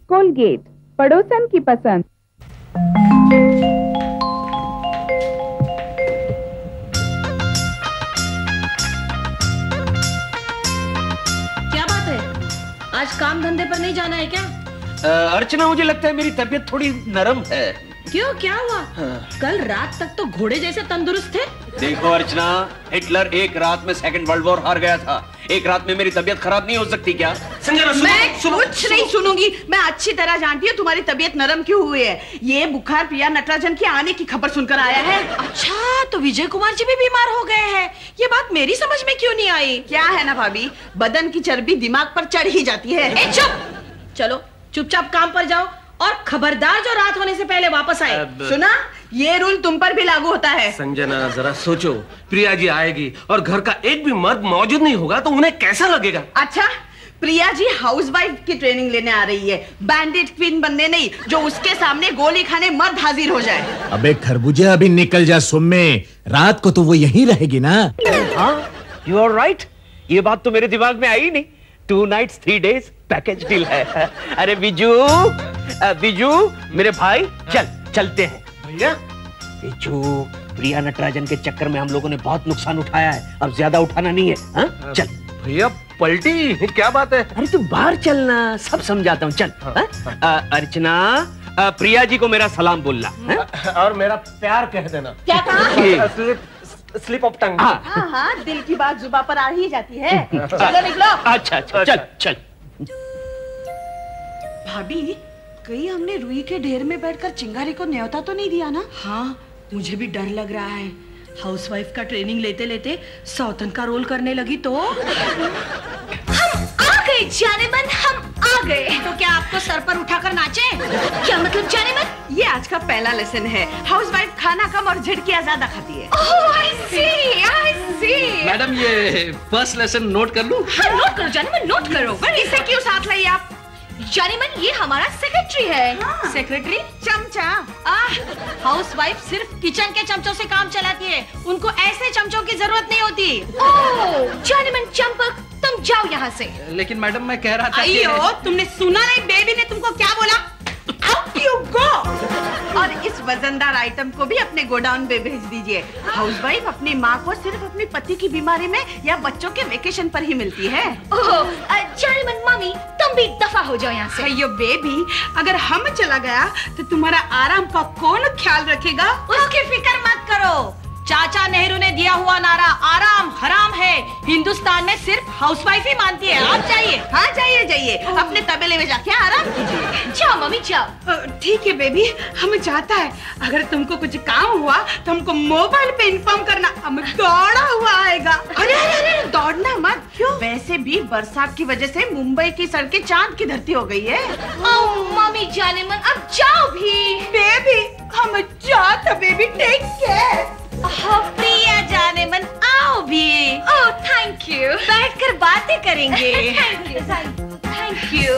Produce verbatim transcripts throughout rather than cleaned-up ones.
Colgate, पड़ोसन की पसंद। क्या बात है, आज काम धंधे पर नहीं जाना है क्या? आ, अर्चना, मुझे लगता है मेरी तबीयत थोड़ी नरम है। क्यों, क्या हुआ? हाँ। कल रात तक तो घोड़े जैसे तंदुरुस्त थे। देखो अर्चना, हिटलर एक रात में सेकंड वर्ल्ड वॉर हार गया था। एक रात में मेरी तबीयत खराब नहीं हो सकती क्या? संजना, सुनो, मैं सुनो, कुछ सुनो। नहीं सुनूंगी। मैं अच्छी तरह जानती हूँ तुम्हारी तबीयत नरम क्यों हुई है। ये बुखार प्रिया नटराजन के आने की खबर सुनकर आया है। अच्छा, तो विजय कुमार जी भी बीमार हो गए हैं। ये बात मेरी समझ में क्यों नहीं आई? क्या है ना भाभी, बदन की चर्बी दिमाग पर चढ़ ही जाती है। ए, चुप! चलो चुपचाप काम पर जाओ और खबरदार जो रात होने से पहले वापस आए। सुना, ये रूल तुम पर भी लागू होता है। संजना, जरा सोचो, प्रिया जी आएगी और घर का एक भी मर्द मौजूद नहीं होगा तो उन्हें कैसा लगेगा? अच्छा, प्रिया जी हाउसवाइफ की ट्रेनिंग लेने आ रही है, बैंडिट क्वीन बनने नहीं, जो उसके सामने गोली खाने मर्द हाजिर हो जाए। अबे खरबूजे, अभी निकल जा सुम्मे, रात को तो वो यहीं रहेगी ना। हाँ, यू आर राइट। ये बात तो मेरे दिमाग में आई नहीं। Two nights three days package deal है। अरे बिजू, बिजू मेरे भाई, चल चलते हैं। भैया, बिजू, प्रिया नटराजन के चक्कर में हम लोगों ने बहुत नुकसान उठाया है, अब ज्यादा उठाना नहीं है। हा? चल भैया, पलटी क्या बात है? अरे तू बाहर चलना, सब समझाता हूँ, चल। हाँ? आ, अर्चना, आ, प्रिया जी को मेरा सलाम बोलना। और मेरा प्यार कह देना। क्या कहा? Slip of tongue. हाँ हाँ, दिल की बात जुबान पर आ ही जाती है। चलो निकलो। अच्छा अच्छा, चल चल। भाभी, कहीं हमने रुई के ढेर में बैठकर चिंगारी को न्योता तो नहीं दिया ना? हाँ, मुझे भी डर लग रहा है। हाउसवाइफ का ट्रेनिंग लेते लेते सौतन का रोल करने लगी तो। हम आ गए जाने मन, हम आ गए। तो क्या आपको सर पर उठाकर नाचे? क्या मतलब जाने मन? ये आज का पहला लेसन है। हाउसवाइफ खाना कम और झटकियां ज्यादा खाती है। Oh, I see, I see. Madam, ये फर्स्ट लेसन नोट कर लूं? हाँ, नोट करो जाने मन, नोट करो। इसे क्यों साथ लाई आप? जाने मन, ये हमारा सेक्रेटरी है। हाँ। सेक्रेटरी? चमचा। हाउसवाइफ सिर्फ किचन के चमचों से काम चलाती है, उनको ऐसे चमचों की जरूरत नहीं होती। ओह, जाने मन चंपक, तुम जाओ यहाँ से। लेकिन मैडम, मैं कह रहा था कि... अयो, तुमने सुना नहीं बेबी ने तुमको क्या बोला? Out you go! और इस वजनदार आइटम को भी अपने गोडाउन पे भेज दीजिए। हाउसवाइफ अपनी माँ को सिर्फ अपने पति की बीमारी में या बच्चों के वेकेशन पर ही मिलती है। ओह, जाने मन मम्मी, तुम भी दफा हो जाओ यहाँ से। अयो बेबी, अगर हम चला गया तो तुम्हारा आराम का कौन ख्याल रखेगा? उसकी फिक्र मत करो। चाचा नेहरू ने दिया हुआ नारा आराम हराम है, हिंदुस्तान में सिर्फ हाउसवाइफ ही मानती है। आप जाइए। हाँ, जाइए जाइए, अपने तबेले में जाके आराम कीजिए। जाओ मम्मी, जाओ। ठीक है बेबी, हम जाता है। अगर तुमको कुछ काम हुआ तो हमको मोबाइल पे इन्फॉर्म करना, हम दौड़ा हुआ आएगा। अरे अरे अरे, दौड़ना मत। क्यों? वैसे भी बरसात की वजह से मुंबई की सड़कें चांद की धरती हो गई है। ओह मम्मी जाने मन, अब जाओ भी। बेबी, हम जाता बेबी, टेक केयर। हाँ, प्रिया जाने मन, आओ भी। Oh thank you. बैठकर बातें करेंगे। Thank you, thank you.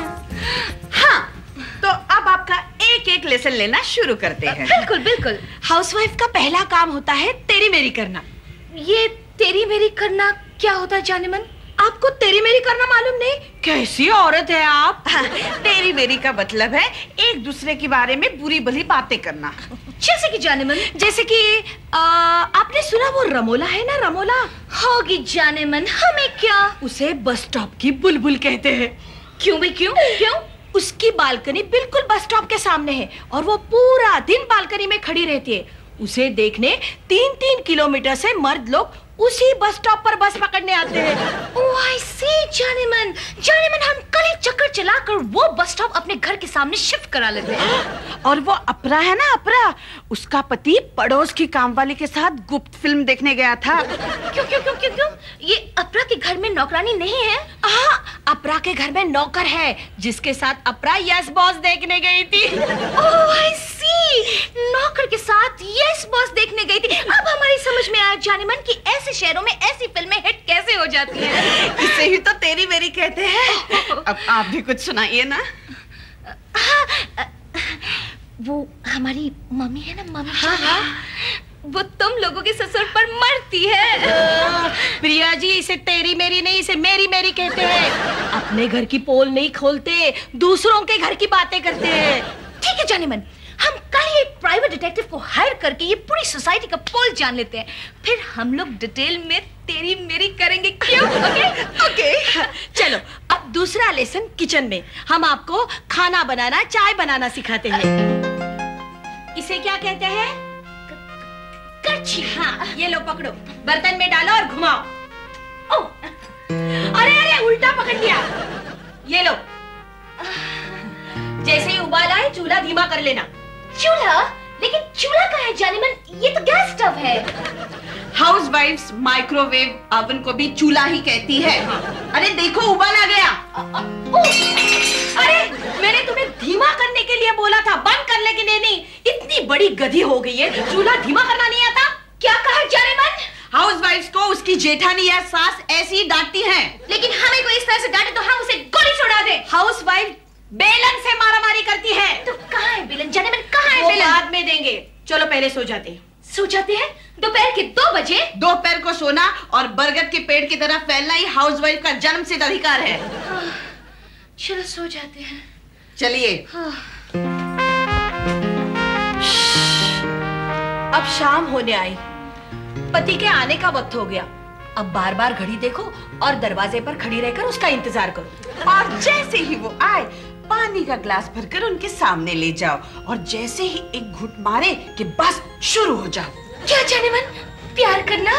हाँ, तो अब आपका एक एक लेसन लेना शुरू करते हैं। बिल्कुल बिल्कुल। हाउसवाइफ का पहला काम होता है तेरी मेरी करना। ये तेरी मेरी करना क्या होता है जाने मन? आपको तेरी मेरी करना मालूम नहीं? कैसी औरत है आप। हाँ, तेरी मेरी का मतलब है एक दूसरे के बारे में बुरी भली बातें करना। जैसे कि जाने मन? जैसे कि आ, आपने सुना वो रमोला है ना, रमोला? होगी जाने मन, हमें क्या? उसे बस स्टॉप की बुलबुल कहते हैं। क्यों भी क्यों क्यों? उसकी बालकनी बिल्कुल बस स्टॉप के सामने है और वो पूरा दिन बालकनी में खड़ी रहती है। उसे देखने तीन तीन किलोमीटर से मर्द लोग उसी बस स्टॉप पर बस पकड़ने आते हैं। ओह आई सी जाने मन, जाने मन, हम कल एक चक्कर चलाकर वो बस स्टॉप अपने घर के सामने शिफ्ट करा लेते हैं। और वो अपरा है ना, अपरा, उसका पति पड़ोस की कामवाली के साथ गुप्त फिल्म देखने गया था। क्यों क्यों क्यों क्यों क्यों? ये अपरा के घर में नौकरानी नहीं है? हाँ, अपरा के घर में नौकर है जिसके साथ अपरा यस बॉस देखने गई थी। ओह आई सी, नौकर के साथ यस बॉस देखने गई थी। अब हमारी समझ में आया जाने मन कि ऐसे शहरों में ऐसी फिल्में हिट कैसे हो जाती हैं। इसे ही तो तेरी मेरी कहते हैं। अब आप भी कुछ सुनाइए ना। हाँ, वो हमारी मम्मी है ना, मम्मी। हाँ, हाँ। वो तुम लोगों के ससुर पर मरती है। प्रिया जी, इसे तेरी मेरी नहीं, इसे मेरी मेरी कहते हैं। अपने घर की पोल नहीं खोलते, दूसरों के घर की बातें करते हैं। ठीक है जानेमन, हम कल ही एक प्राइवेट डिटेक्टिव को हायर करके ये पूरी सोसाइटी का पोल जान लेते हैं, फिर हम लोग डिटेल में तेरी मेरी करेंगे, क्यों? ओके ओके चलो, अब दूसरा लेसन किचन में। हम आपको खाना बनाना, चाय बनाना सिखाते हैं। इसे क्या कहते हैं? कच्ची। हाँ, ये लो पकड़ो, बर्तन में डालो और घुमाओ। ओ, अरे अरे उल्टा पकड़ लिया। ये लो, जैसे ही उबाल आए चूल्हा धीमा कर लेना। चूल्हा? लेकिन चूल्हा कहाँ है जानेमन? ये तो गैस स्टव है। हाउसवाइफ्स माइक्रोवेव ओवन को भी चूल्हा ही कहती है। अरे देखो, उबाल आ गया। अरे मैंने तुम्हें धीमा करने के लिए बोला था, बंद करने के लिए नहीं। इतनी बड़ी गधी हो गई है, चूल्हा धीमा करना नहीं आता। क्या कहा जानेमन? हाउसवाइफ्स को उसकी जेठानी या सास ऐसी ही डांटती हैं। लेकिन हमें कोई इस तरह से डांटे तो हम उसे गोली छोड़ा दे। हाउसवाइफ बेलन से मारामारी करती है। तो कहाँ है बेलन जानेमन? कहाँ है वो बेलन? बाद में देंगे, चलो पहले सो जाते हैं। सो जाते हैं? दोपहर के दो बजे? दोपहर को सोना और बरगद के पेड़ की तरह फैलना ही हाउसवाइफ का जन्मसिद्ध अधिकार है। चलो सो जाते हैं। चलिए। अब शाम होने आई, पति के आने का वक्त हो गया। अब बार बार घड़ी देखो और दरवाजे पर खड़ी रहकर उसका इंतजार करो। और जैसे ही वो आए, पानी का ग्लास भरकर उनके सामने ले जाओ और जैसे ही एक घुट मारे कि बस शुरू हो जाओ। क्या जानेमन? प्यार करना?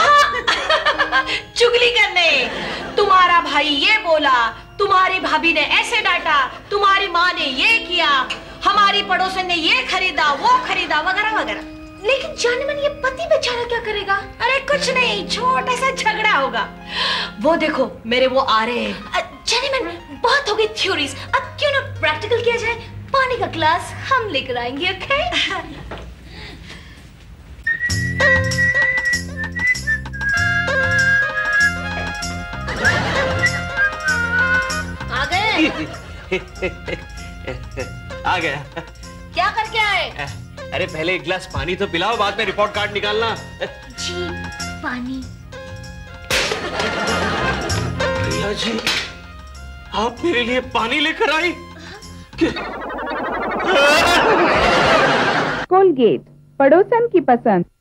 चुगली करने। तुम्हारा भाई ये बोला, तुम्हारी भाभी ने ऐसे डांटा, तुम्हारी माँ ने ये किया, हमारी पड़ोसन ने ये खरीदा, वो खरीदा, वगैरह वगैरह। लेकिन जानेमन, ये पति बेचारा क्या करेगा? अरे कुछ नहीं, छोटा सा झगड़ा होगा। वो देखो, मेरे वो आ रहे हैं। जानेमन, बहुत हो गई थ्योरीज, अब क्यों ना प्रैक्टिकल किया जाए? पानी का ग्लास हम लेकर आएंगे, ओके? आ गए? आ गया। क्या करके आए? अरे पहले एक गिलास पानी तो पिलाओ, बाद में रिपोर्ट कार्ड निकालना। जी, पानी। प्रिया जी, आप मेरे लिए पानी लेकर आई? कोलगेट, पड़ोसन की पसंद।